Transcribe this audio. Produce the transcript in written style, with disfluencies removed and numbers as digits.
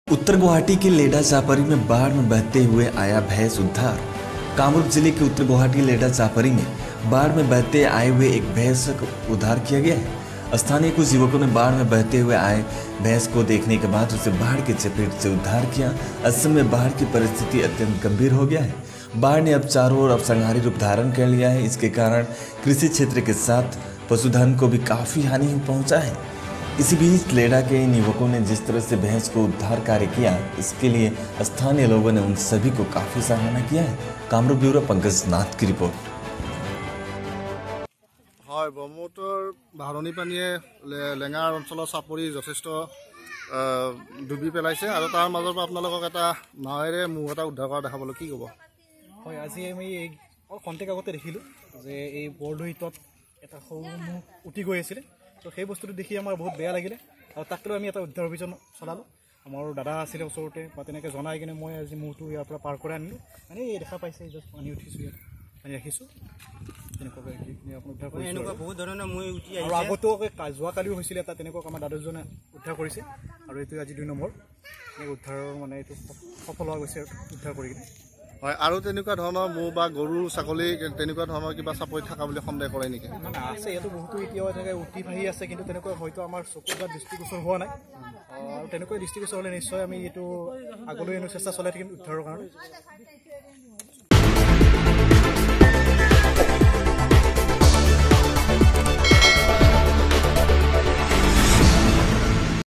उत्तर गुवाहाटी के लेडा चापरी में बाढ़ में बहते हुए आया भैंस उद्धार। कामरूप जिले के उत्तर गुवाहाटी लेडा चापरी में बाढ़ में बहते आए हुए एक भैंस का उद्धार किया गया है। स्थानीय कुछ युवकों ने बाढ़ में बहते हुए आए भैंस को देखने के बाद उसे बाढ़ के चपेट से उद्धार किया। असम में बाढ़ की परिस्थिति अत्यंत गंभीर हो गया है। बाढ़ ने अब चारों ओर संहारी रूप धारण कर लिया है। इसके कारण कृषि क्षेत्र के साथ पशुधन को भी काफी हानि पहुंचा है। इसी बीच लेडा के इन युवकों ने जिस तरह से भैंस को उद्धार कार्य किया, इसके लिए स्थानीय लोगों ने उन सभी को काफी सराहना किया है। कामरूप ब्यूरो पंकज नाथ की रिपोर्ट। হয়, ব্ৰহ্মপুত্ৰৰ ভাৰণি পানীয়ে লেঙাৰ অঞ্চলৰ চাপৰি যথেষ্ট ডুবি পেলাইছে আৰু তাৰ মাজৰ পৰা আপোনালোকক এটা নাৱেৰে মূহ এটা উদ্ধাৰ কৰা দেখা পালোঁ। কি ক'ব? হয়, আজি আমি খন্তেক আগতে দেখিলোঁ যে এই বৰদৈতত এটা সৰু মূহ উটি গৈ আছিলে। তো সেই বস্তুটো দেখি আমাৰ বহুত বেয়া লাগিলে আৰু তাক লৈ আমি এটা উদ্ধাৰ অভিযান চলালোঁ। আমাৰ দাদা আছিলে ওচৰতে বা তেনেকৈ জনাই কিনে মই আজি মূহটো ইয়াৰ পৰা পাৰ কৰাই আনিলোঁ। মানে এই দেখা পাইছে জাষ্ট পানী উঠিছোঁ, ইয়াত পানী ৰাখিছোঁ। আৰু আগতেও যোৱাকালিও হৈছিলে এটা তেনেকুৱা আমাৰ দাদাজনে উদ্ধাৰ কৰিছে আৰু এইটো আজি 2 নম্বৰ উদ্ধাৰৰ মানে এইটো সফল হোৱা গৈছে উদ্ধাৰ কৰি কিনে। হয়, আৰু তেনেকুৱা ধৰণৰ মূহ বা গৰু ছাগলী তেনেকুৱা ধৰণৰ কিবা চাপৰি থকা বুলি সন্দেহ কৰে নেকি? আছে, ইয়াতো বহুতো এতিয়াও এনেকৈ উঠি ভাহি আছে, কিন্তু তেনেকুৱা হয়তো আমাৰ চকুত বা দৃষ্টিগোচৰ হোৱা নাই। আৰু তেনেকৈ দৃষ্টিগোচৰ হ'লে নিশ্চয় আমি এইটো আগলৈ চেষ্টা চলাই থাকিম উদ্ধাৰৰ কাৰণে।